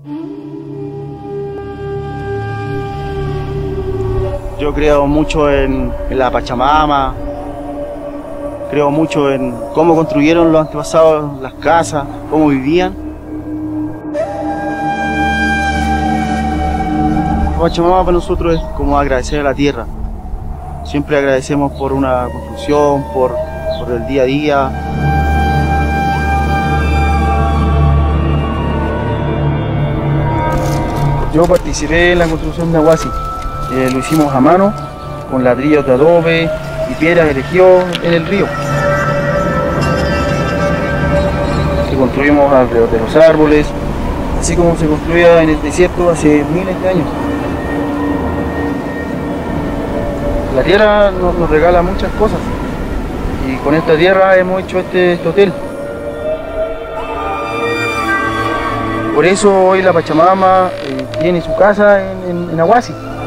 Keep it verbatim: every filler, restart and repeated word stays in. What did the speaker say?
Yo creo mucho en, en la Pachamama, creo mucho en cómo construyeron los antepasados las casas, cómo vivían. La Pachamama para nosotros es como agradecer a la tierra. Siempre agradecemos por una construcción, por, por el día a día. Yo participé en la construcción de Aguasi. Eh, lo hicimos a mano, con ladrillos de adobe y piedras elegidos en el río. Que construimos alrededor de los árboles, así como se construía en el desierto hace miles de años. La tierra nos, nos regala muchas cosas y con esta tierra hemos hecho este, este hotel. Por eso hoy la Pachamama eh, tiene su casa en, en, en Aguasi.